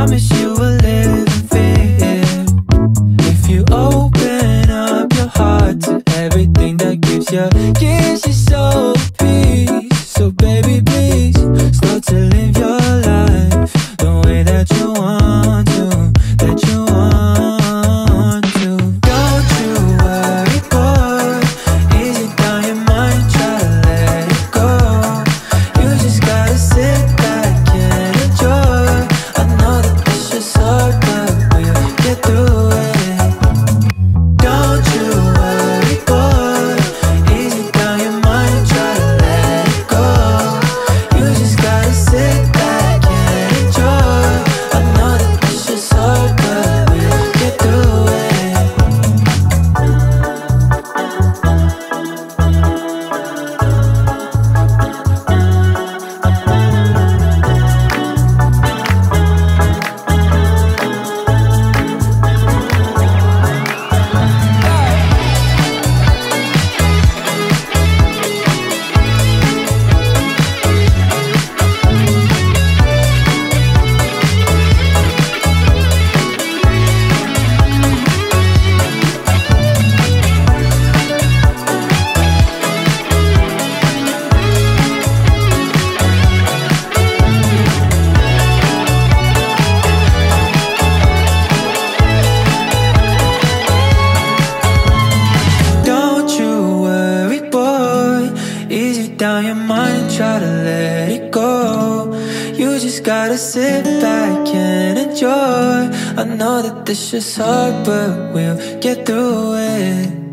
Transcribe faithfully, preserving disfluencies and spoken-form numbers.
promise you will live in fear. If you open up your heart to everything that gives you, gives you so peace. So baby, please start to live your life the way that you want to, that you want to. Don't you worry, boy, easy down your mind, try to let it go. You just gotta sit back and enjoy. I know that this is hard, but we'll get through it. Don't you worry, boy, easy down your mind, try to let it go. You just gotta sit back and enjoy. I know that this is hard, but we'll get through it. Don't you worry, boy, easy down your mind, try to let it go. You just gotta sit back and enjoy. I know that this is hard, but we'll get through it.